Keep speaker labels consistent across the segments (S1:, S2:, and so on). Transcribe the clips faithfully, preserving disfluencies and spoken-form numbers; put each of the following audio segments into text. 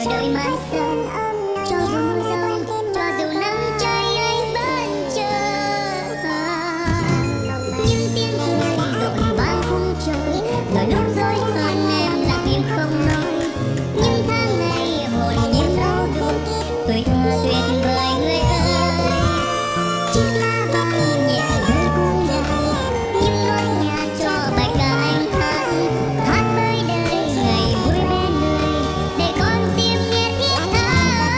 S1: đợi mãi sau. Cho dù mưa rơi, cho dù nắng cháy anh vẫn chờ. Những tiếng cười rộn vang khung trời, rồi lúc rối hơn em lặng im không nói. Những tháng ngày hồn nhiên đau thương, tuổi thơ tuyệt vời người ơi. Chiếc lá vàng nhẹ rơi buông lời, những nốt nhạc cho bài ca anh hát. Hát với đời ngày vui bên người, để con tim nghe thiết tha.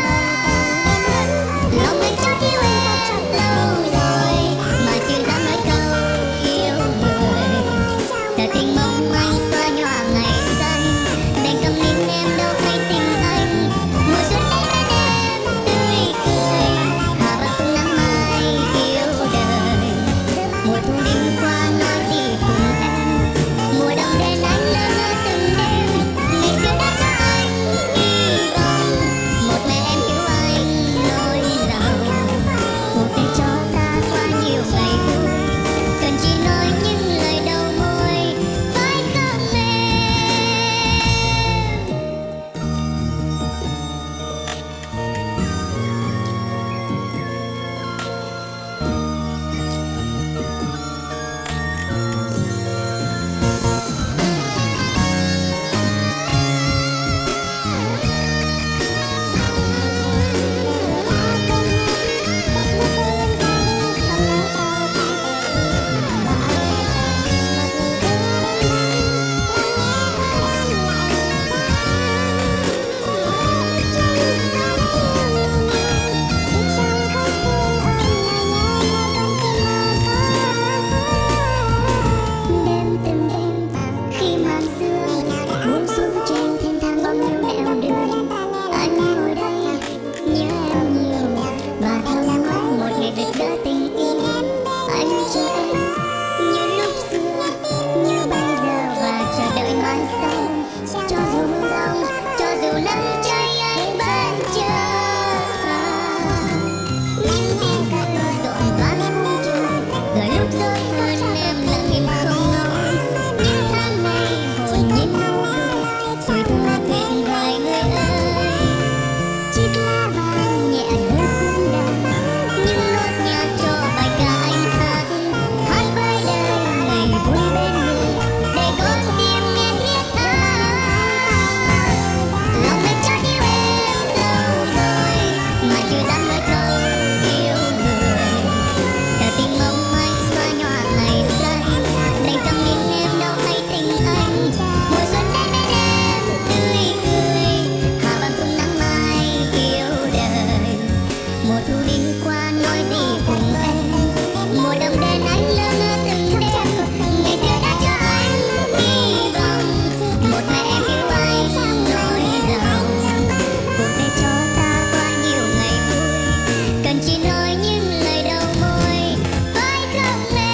S1: Lòng anh chót yêu em lâu rồi, mà chưa dám nói câu yêu người. Giờ tình mong manh xóa nhòa ngày xanh, đành cầm nín em đâu hay tình anh. Mùa xuân đến bên em tươi cười, hòa vào cùng nắng mai yêu đời. Mùa thu đến qua nói gì cùng em, mùa đông đến anh lơ ngơ từng đêm. Ngày xưa đã cho anh hy vọng, một ngày em hiểu anh nỗi lòng. Cuộc đời cho ta qua nhiều ngày vui, cần chỉ nói những lời đầu môi, phải không em? Đêm từng đêm khi màn sương buông xuống trên thênh thang bóng nhiêu nẻo đường, anh ngồi đây nhớ em nhiều và thầm mong một ngày rực rỡ tình yêu. Anh chờ em như lúc xưa, như bây giờ và chờ đợi mai sau. Cho dù mưa giông, cho dù nắng cháy anh vẫn chờ. Những tiếng cười rộn vang khung trời, rồi lúc rối hơn em lặng im không nói. Những tháng ngày hồn nhiên đau thương, tuổi thơ tuyệt vời người ơi. Chiếc lá vàng nhẹ rơi buông đời, những nốt nhạc cho bài ca anh hát. Hát với đời ngày vui bên người, để con tim nghe thiết tha. Lòng anh chót yêu em lâu rồi, mà chưa dám nói câu yêu người. Giờ tình mong manh xóa nhòa ngày xanh, đành cầm nín em đâu hay tình anh. Mùa xuân đến bên em tươi cười, hòa vào cùng nắng mai yêu đời. Mùa thu đi qua nói gì cùng em, mùa đông đến anh lơ ngơ từng đêm. Ngày xưa đã cho anh hy vọng, một ngày em hiểu anh nỗi lòng. Cuộc đời cho ta qua nhiều ngày vui, cần chỉ nói những lời đầu môi, phải không em?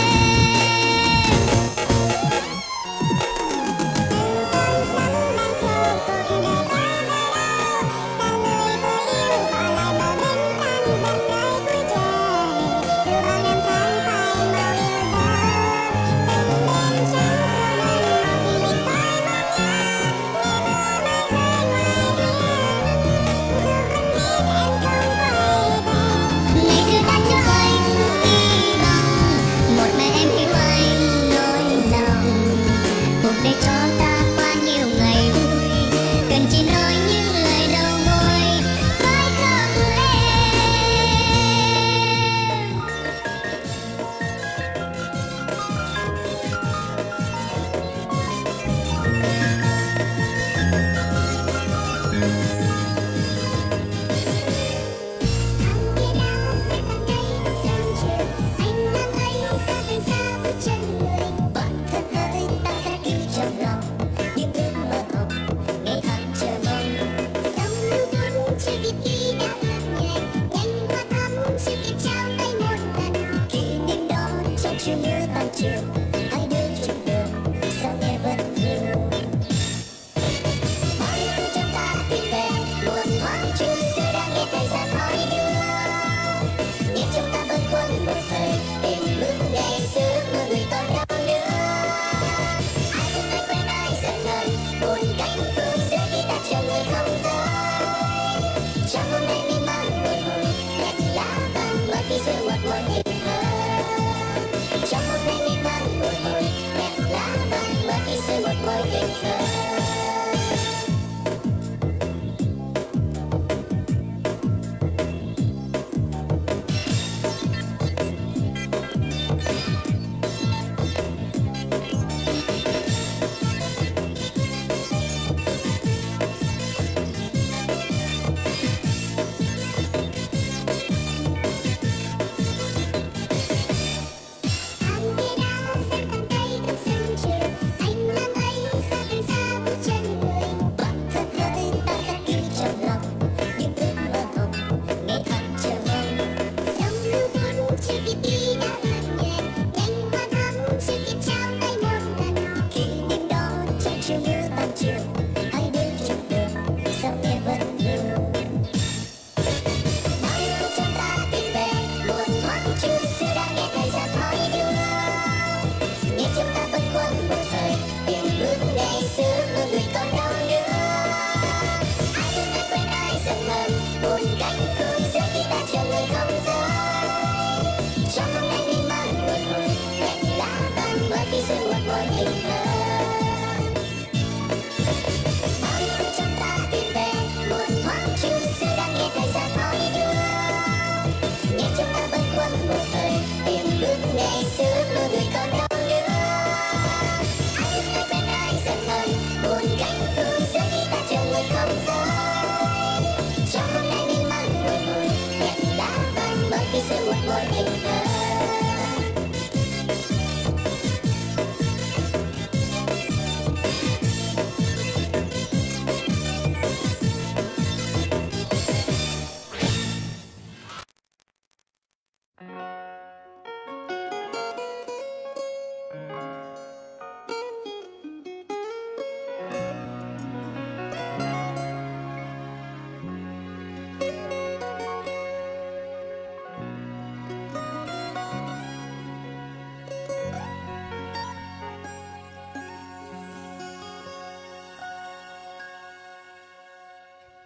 S1: Ngày xưa đã cho anh hy vọng, một ngày em hiểu anh nỗi lòng. Cuộc đời cho ta qua nhiều ngày vui, cần chỉ nói những lời đầu môi, phải không em? Tháng kia đã sẽ tan ngay sớm chiều, ánh nắng ấy sẽ về xa bước chân người. Bản thân hỡi ta khắc ghi trong lòng, những ước mơ hồng ngày tháng chờ mong. Dòng lưu tuôn chưa kịp khi đã ước nguyện, nhanh qua thăm chưa kịp trao tay một lần. Kỷ niệm đó trong chiều nhớ tan trường, hai đứa chung đường sao nghe vẫn nhiều. Mọi thứ trong ta đã tìm về, buồn hoang chung xưa đã nghe thời gian hỏi đưa. Nhìn chúng ta bâng khuâng một thời, tìm bước ngày xưa mưa người còn đâu nữa. Ai thương ai quên ai giận hờn, buồn cánh phương giữa khi ta chờ người không tới.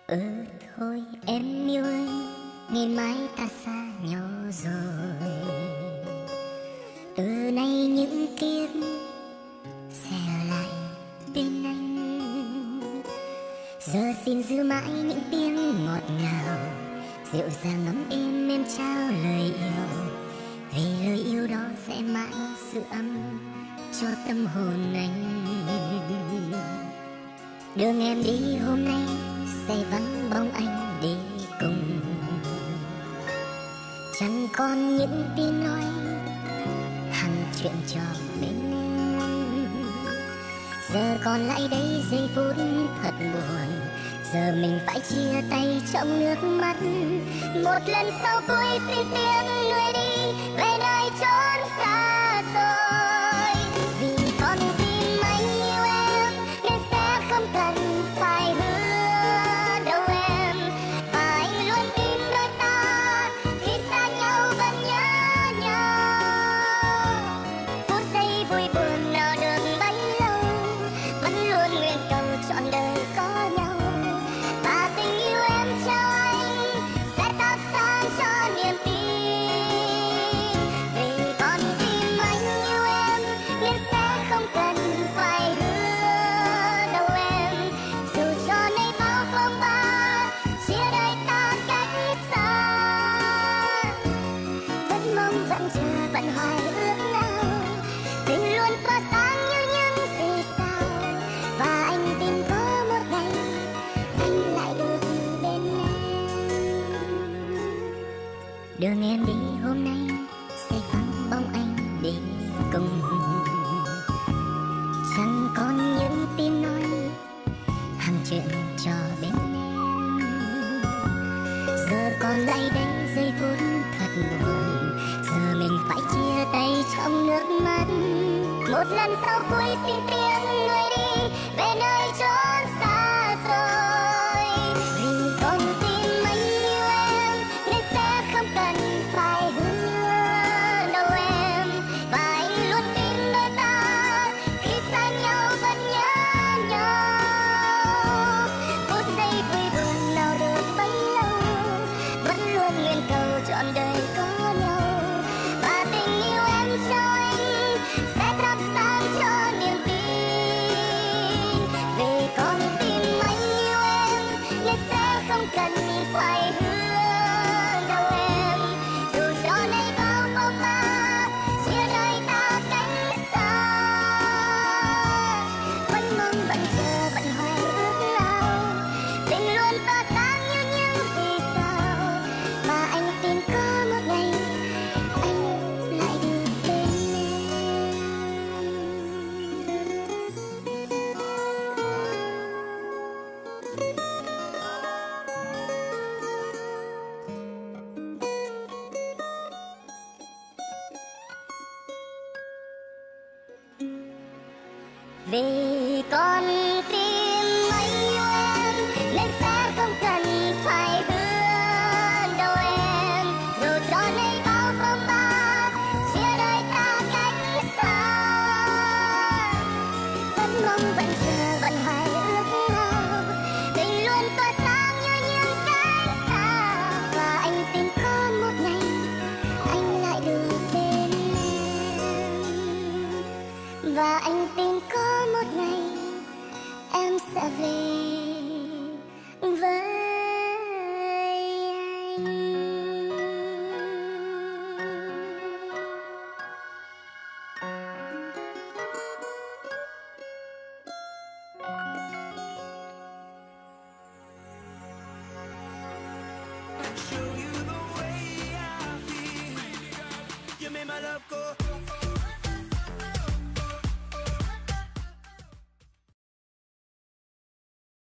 S1: Ừ thôi em yêu ơi, ngày mai ta xa nhau rồi. Từ nay những kiếp sẽ ở lại bên anh. Giờ xin giữ mãi những tiếng ngọt ngào, dịu dàng ngắm êm em trao lời yêu. Vì lời yêu đó sẽ mãi giữ ấm cho tâm hồn anh. Đường em đi hôm nay sẽ vắng bóng anh đi cùng. Chẳng còn những tin nói hằng chuyện trò bên em. Giờ còn lại đây giây phút thật buồn. Giờ mình phải chia tay trong nước mắt. Một lần sau cuối xin tiếng người đi về nơi chốn xa xôi. Vì con tim anh yêu em nên sẽ không cần phải hứa đâu em. Và anh luôn tin đôi ta khi xa nhau vẫn nhớ nhau. Phút giây vui buồn nào được bấy lâu, vẫn luôn nguyện cầu trọn đời có nhau. Và tình yêu em trao anh sẽ thắp sáng cho niềm tin. Vì con tim anh yêu em nên sẽ không cần phải hứa đâu em. Dù cho nay bao phong ba chia đôi ta cách xa, vẫn mong vẫn chờ vẫn hoài ước nào tình luôn tỏa sáng như những vì sao. Và anh tin có một ngày anh lại được bên em. Đường em đi hôm nay sẽ vắng bóng anh đi cùng. Chẳng còn những tin nói hàng chuyện trò bên em. Giờ còn lại đây giây phút thật buồn. Giờ mình phải chia tay trong nước mắt. Một lần sau cuối xin tiếng người đi về nơi chốn xa rồi. Vì con tim anh yêu em nên sẽ không cần phải hứa đâu em. Và anh luôn tin đôi ta khi xa nhau vẫn nhớ nhau. Phút giây vui buồn nào được bấy lâu, vẫn luôn nguyện cầu trọn đời có nhau. Và tình yêu em trao anh sẽ thắp sáng cho niềm tin. Vì con tim anh yêu em nên sẽ không cần phải hứa đâu em. Dù cho nay bao phong ba chia đôi ta cách xa, vẫn mong vẫn chờ vẫn hoài ước nào tình luôn tỏa sáng như những vì sao. Mà anh tin có một ngày anh lại được bên em. Vì con tim anh yêu em nên sẽ không cần phải hứa đâu em. Dù cho nay bao phong ba chia đôi ta cách xa, vẫn mong vẫn chờ vẫn hoài ước nào tình luôn tỏa sáng như những cánh xa. Và anh tin có một ngày anh lại được bên em. Và anh tin có một ngày em sẽ về.